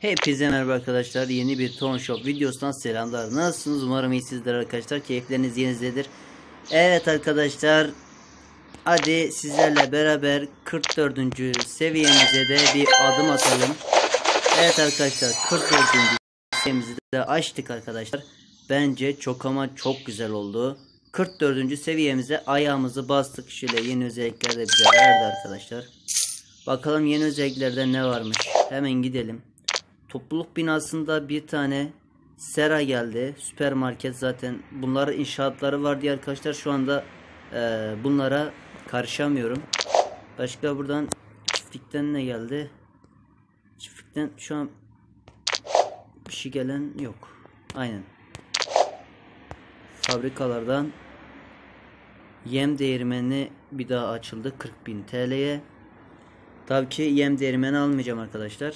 Hepinize merhaba arkadaşlar. Yeni bir Ton Shop videosundan selamlar. Nasılsınız? Umarım iyisinizdir arkadaşlar. Keyifleriniz yerinizdedir. Evet arkadaşlar. Hadi sizlerle beraber 44. seviyemize de bir adım atalım. Evet arkadaşlar, 44. seviyemizi de açtık arkadaşlar. Bence çok ama çok güzel oldu. 44. seviyemize ayağımızı bastık. Şöyle yeni özellikler de bize verdi arkadaşlar. Bakalım yeni özelliklerde ne varmış. Hemen gidelim. Topluluk binasında bir tane sera geldi. Süpermarket, zaten bunların inşaatları var diye arkadaşlar şu anda bunlara karışamıyorum. Başka buradan çiftlikten ne geldi? Çiftlikten şu an bir şey gelen yok. Aynen. Fabrikalardan yem değirmeni bir daha açıldı 40.000 TL'ye. Tabii ki yem değirmeni almayacağım arkadaşlar.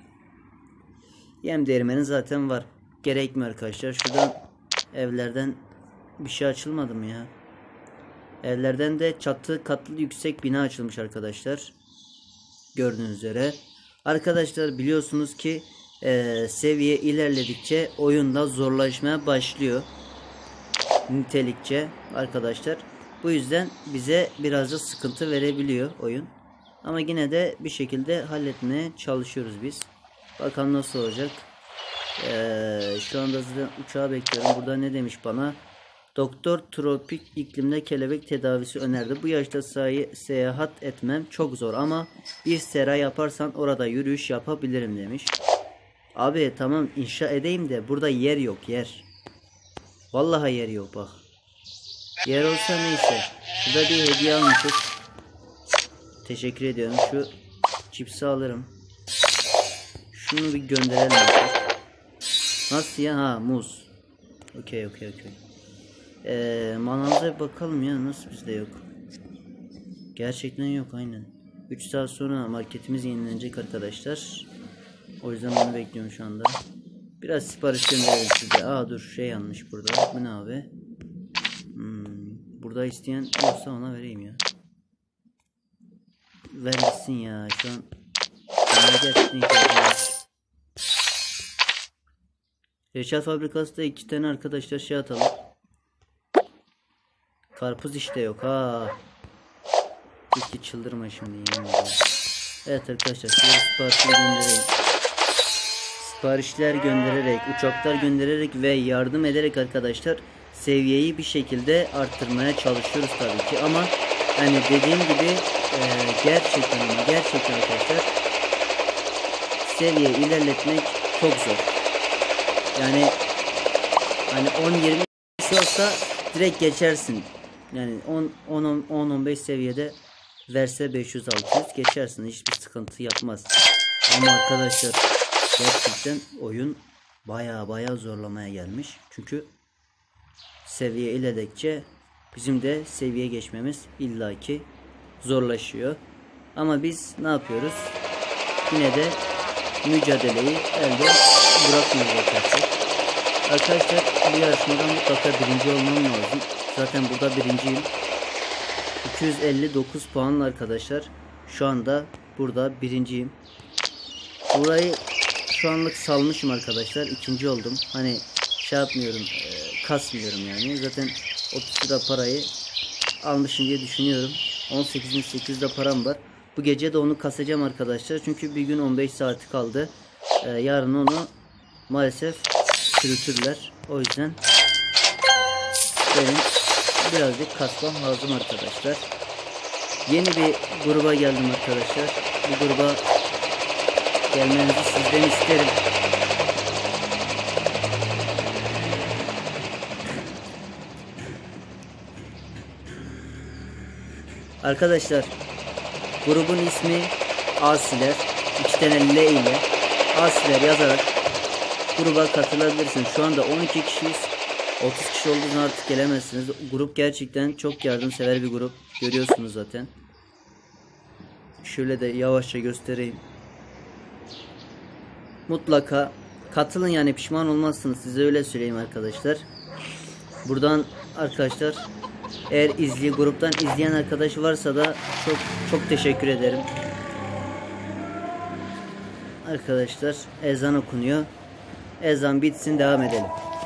Yem değirmeni zaten var. Gerekmiyor arkadaşlar. Şuradan evlerden bir şey açılmadı mı ya? Evlerden de çatı katlı yüksek bina açılmış arkadaşlar. Gördüğünüz üzere. Arkadaşlar biliyorsunuz ki seviye ilerledikçe oyunda zorlaşmaya başlıyor. Nitelikçe arkadaşlar. Bu yüzden bize biraz da sıkıntı verebiliyor oyun. Ama yine de bir şekilde halletmeye çalışıyoruz biz. Bakalım nasıl olacak. Şu anda zaten uçağı bekliyorum. Burada ne demiş bana? Doktor tropik iklimde kelebek tedavisi önerdi. Bu yaşta seyahat etmem çok zor ama bir sera yaparsan orada yürüyüş yapabilirim demiş. Abi tamam, inşa edeyim de burada yer yok, yer. Vallahi yer yok bak. Yer olsa neyse. Şurada bir hediye almışız. Teşekkür ediyorum. Şu çipsi alırım. Şunu bir gönderelim. Nasıl ya? Ha, muz. Okey. Manavda bakalım ya, nasıl bizde yok. Gerçekten yok, aynen. 3 saat sonra marketimiz yenilenecek arkadaşlar. O yüzden onu bekliyorum şu anda. Biraz sipariş gönderelim size. Aa dur, şey yanlış burada. Bu ne abi? Burada isteyen olsa ona vereyim ya. Ver gitsin ya şu an. Reçel fabrikasında 2 tane arkadaşlar şey atalım. Karpuz işte yok ha. Peki çıldırma şimdi yemin. Evet arkadaşlar, siparişler göndererek, uçaklar göndererek ve yardım ederek arkadaşlar seviyeyi bir şekilde arttırmaya çalışıyoruz tabii ki, ama hani dediğim gibi gerçekten arkadaşlar seviye ilerletmek çok zor. Yani hani 10-20 olsa direkt geçersin. Yani 10-15 seviyede verse 500-600 geçersin. Hiçbir sıkıntı yapmaz. Ama arkadaşlar gerçekten oyun baya zorlamaya gelmiş. Çünkü seviye ilerledikçe bizim de seviye geçmemiz illaki zorlaşıyor. Ama biz ne yapıyoruz? Yine de mücadeleyi elde bırakmıyoruz arkadaşlar. Bu yarışmadan mutlaka birinci olmam lazım. Zaten burada birinciyim. 259 puanla arkadaşlar. Şu anda burada birinciyim. Burayı şu anlık salmışım arkadaşlar. İkinci oldum. Hani şey yapmıyorum, kasmıyorum yani. Zaten 30 lira parayı almışım diye düşünüyorum. 18.800'de param var. Bu gece de onu kasacağım arkadaşlar. Çünkü bir gün 15 saati kaldı. Yarın onu maalesef çürütürler. O yüzden benim birazcık kasmam lazım arkadaşlar. Yeni bir gruba geldim arkadaşlar. Bu gruba gelmenizi sizden isterim. Arkadaşlar grubun ismi Asiler. 2 tane L ile Asiler yazarak gruba katılabilirsiniz. Şu anda 12 kişiyiz. 30 kişi olduğunuzda artık gelemezsiniz. Grup gerçekten çok yardımsever bir grup. Görüyorsunuz zaten. Şöyle de yavaşça göstereyim. Mutlaka katılın, yani pişman olmazsınız. Size öyle söyleyeyim arkadaşlar. Buradan arkadaşlar, eğer gruptan izleyen arkadaş varsa da çok teşekkür ederim. arkadaşlar ezan okunuyor. Ezan bitsin, devam edelim.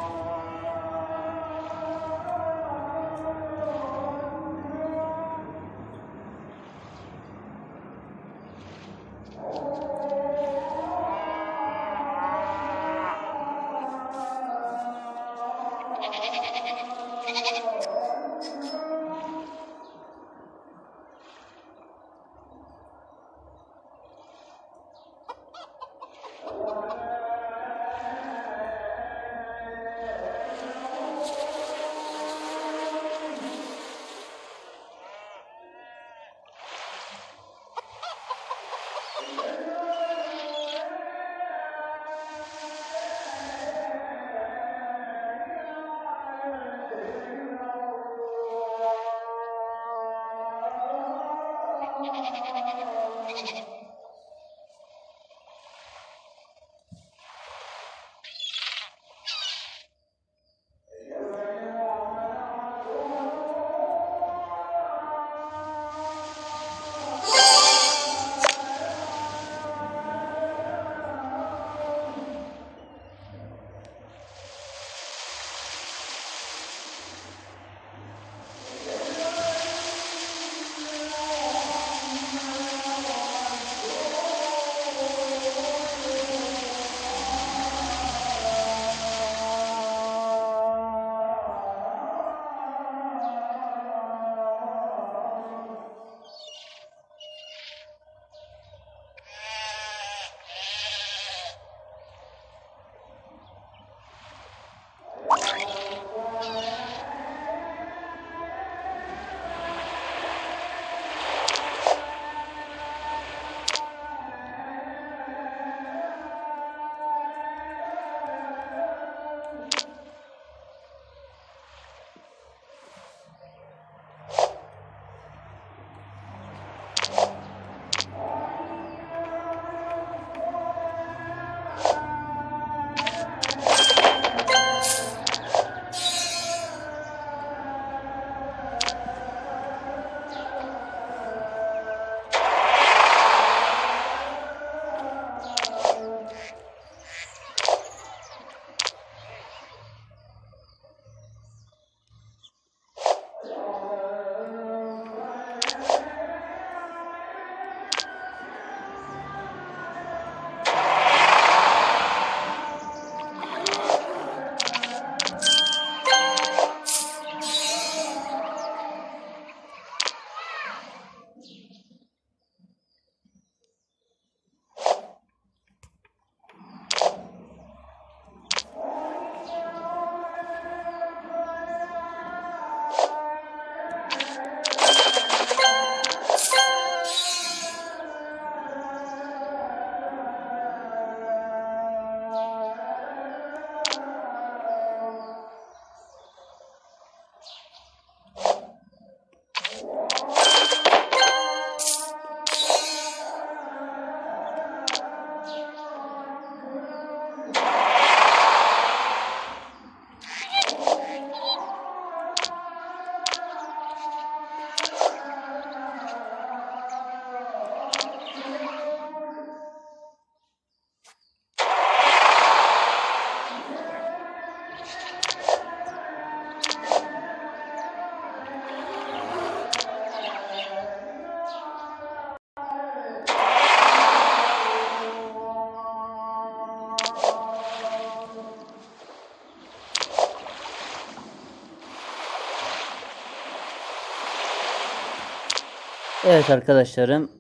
Evet arkadaşlarım,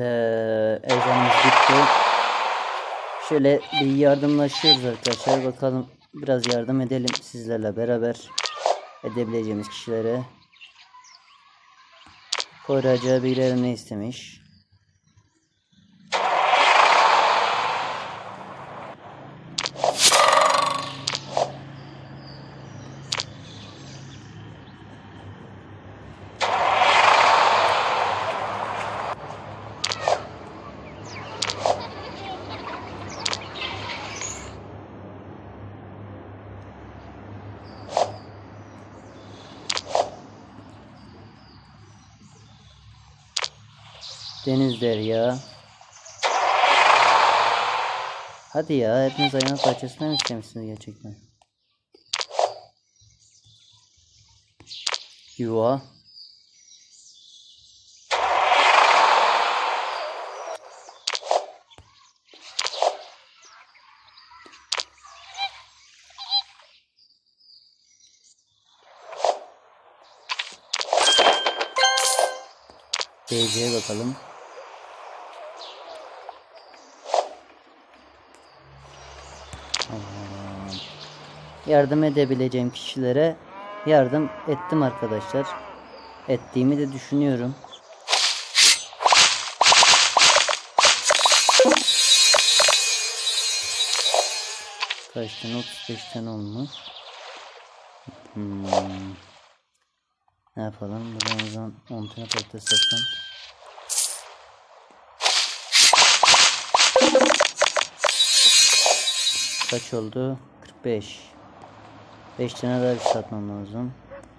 ezanımız bitti. Şöyle bir yardımlaşıyoruz arkadaşlar. Bakalım, biraz yardım edelim sizlerle beraber, edebileceğimiz kişilere. Koyracağı birileri ne istemiş? Deniz Derya. Hadi ya, hepiniz hayvanat bahçesinden istemişsiniz gerçekten. Yuva. DC'ye bakalım. Yardım edebileceğim kişilere yardım ettim arkadaşlar. Ettiğimi de düşünüyorum. Kaç tane? 35 tane olmuş. Ne yapalım? Buradan 10 tane patates satsam. Kaç oldu? 45. 5 tane daha bir satmam lazım.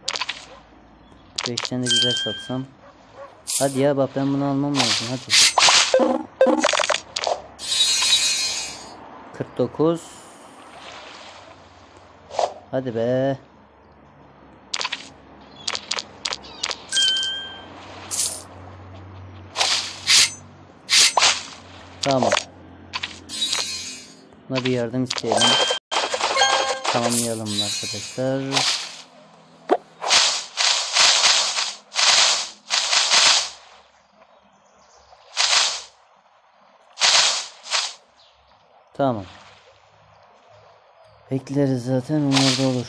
5 tane de güzel satsam. Hadi ya bak, ben bunu almam lazım. Hadi. 49. Hadi be. Tamam. Buna bir yardım isteyelim. Tamamlayalım arkadaşlar. Tamam. Bekleriz zaten, onlar da olur.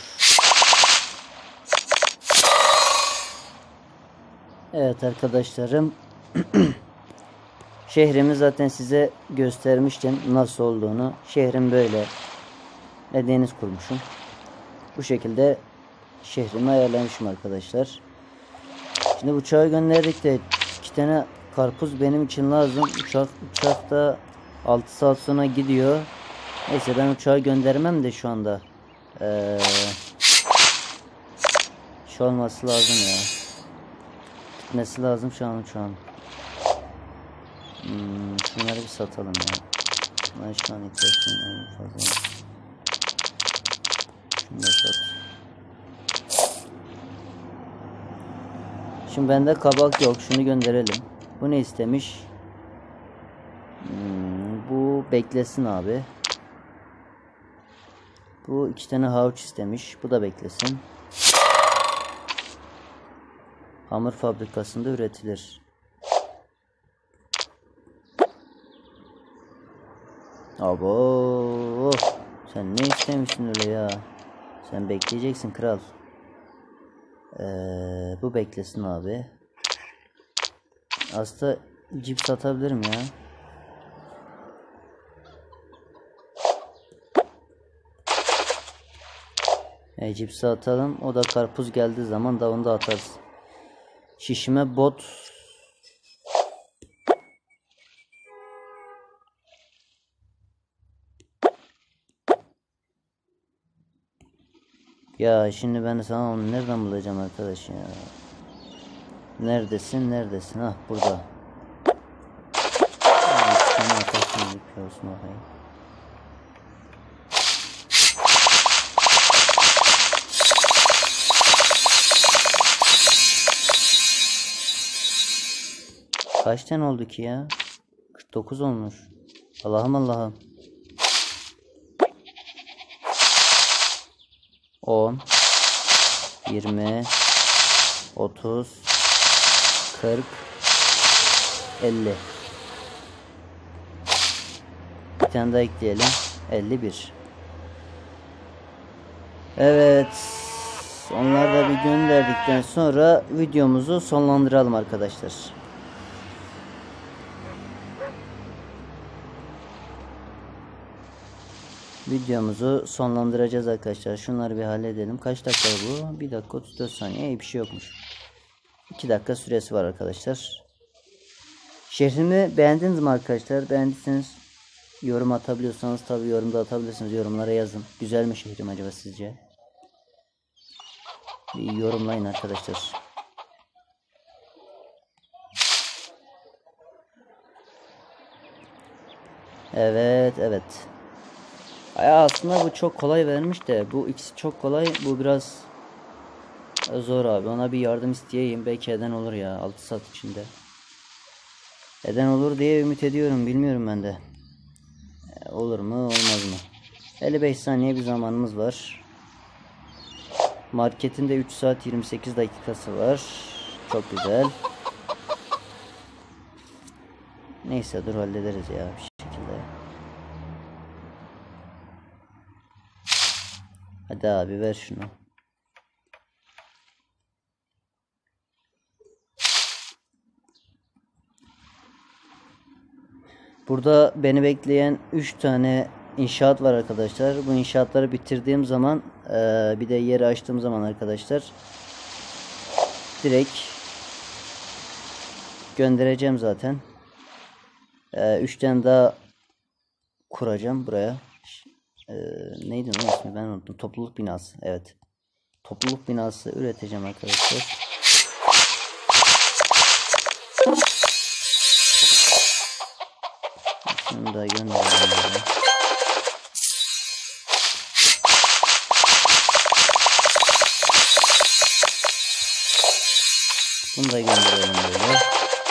Evet arkadaşlarım. Şehrimi zaten size göstermiştim nasıl olduğunu. Şehrim böyle. Deniz kurmuşum. Bu şekilde şehrimi ayarlamışım arkadaşlar. Şimdi uçağı gönderdik de 2 tane karpuz benim için lazım. Uçak da 6 saat sonra gidiyor. Neyse, ben uçağı göndermem de şu anda. Şu olması lazım ya. Gitmesi lazım şu an uçağın. Şunları bir satalım ya. Ben şu an ihtiyacım fazla. Şunu da sat. Şimdi bende kabak yok. Şunu gönderelim. Bu ne istemiş? Bu beklesin abi. Bu 2 tane havuç istemiş. Bu da beklesin. Hamur fabrikasında üretilir. Abo, sen ne istemişsin öyle ya? Sen bekleyeceksin kral. Bu beklesin abi. Aslında cips atabilirim ya. Cipsi atalım. O da karpuz geldiği zaman da onu da atarız. Şişime bot. Ya şimdi ben sana onu nereden bulacağım arkadaş ya? Neredesin? Neredesin? Ah, burada. Kaç tane oldu ki ya? 49 olmuş. Allah'ım Allah'ım. 10 20 30 40 50. Bir tane daha ekleyelim. 51. Evet. Onları da bir gönderdikten sonra videomuzu sonlandıralım arkadaşlar. Videomuzu sonlandıracağız arkadaşlar. Şunları bir halledelim. Kaç dakika bu? 1 dakika 34 saniye. İyi bir şey yokmuş. 2 dakika süresi var arkadaşlar. Şehrimi beğendiniz mi arkadaşlar? Beğendiyseniz yorum atabiliyorsanız tabi yorumda atabilirsiniz. Yorumlara yazın. Güzel mi şehrim acaba sizce? Bir yorumlayın arkadaşlar. Evet. Ya aslında bu çok kolay vermiş de bu ikisi çok kolay, bu biraz zor abi. Ona bir yardım isteyeyim, belki eden olur ya 6 saat içinde. Eden olur diye ümit ediyorum, bilmiyorum ben de. Olur mu olmaz mı? 55 saniye bir zamanımız var. Marketinde 3 saat 28 dakikası var. Çok güzel. Neyse dur hallederiz ya bir şekilde. Hadi abi ver şunu. Burada beni bekleyen 3 tane inşaat var arkadaşlar. Bu inşaatları bitirdiğim zaman bir de yeri açtığım zaman arkadaşlar direkt göndereceğim zaten. 3 tane daha kuracağım buraya. Neydi onun ismi, ben unuttum. Topluluk binası. Evet. Topluluk binası üreteceğim arkadaşlar. Şunu da gönderelim. Bunu da gönderelim böyle.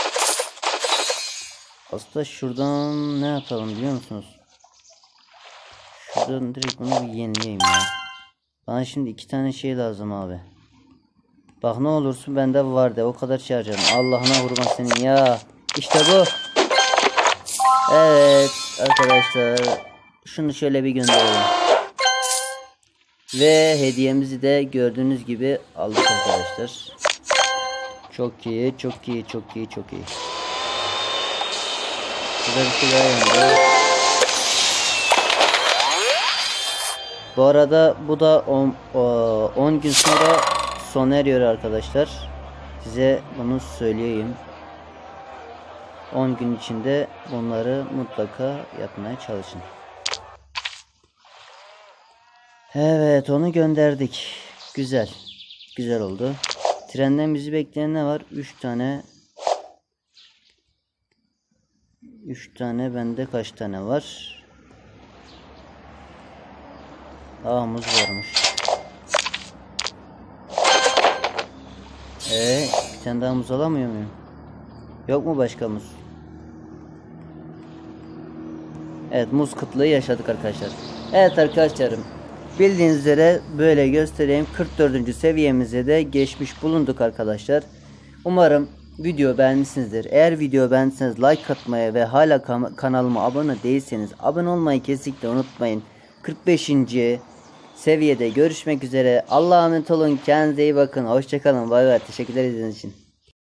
Aslında şuradan ne yapalım biliyor musunuz? Şuradan direkt bunu bir yenileyim ya. Bana şimdi 2 tane şey lazım abi. Bak ne olursun bende var de, o kadar şey harcadım. Allah'ına kurban senin ya. İşte bu. Evet arkadaşlar. Şunu şöyle bir gönderelim. Ve hediyemizi de gördüğünüz gibi aldık arkadaşlar. Çok iyi, çok iyi, çok iyi, çok iyi. Burada bir şey daha yandı. Bu arada bu da 10 gün sonra sona eriyor arkadaşlar. Size bunu söyleyeyim. 10 gün içinde bunları mutlaka yapmaya çalışın. Evet, onu gönderdik. Güzel. Güzel oldu. Trenden bizi bekleyen ne var? 3 tane. 3 tane, bende kaç tane var? Muz varmış. Bir tane daha muz alamıyor muyum? Yok mu başka muz? Evet, muz kıtlığı yaşadık arkadaşlar. Evet arkadaşlarım, bildiğiniz üzere böyle göstereyim. 44. seviyemize de geçmiş bulunduk arkadaşlar. Umarım video beğenmişsinizdir. Eğer video beğendiyseniz like atmayı ve hala kanalıma abone değilseniz abone olmayı kesinlikle unutmayın. 45. seviyede görüşmek üzere. Allah'a emanet olun. Kendinize iyi bakın. Hoşçakalın. Bay bay. Teşekkürler izlediğiniz için.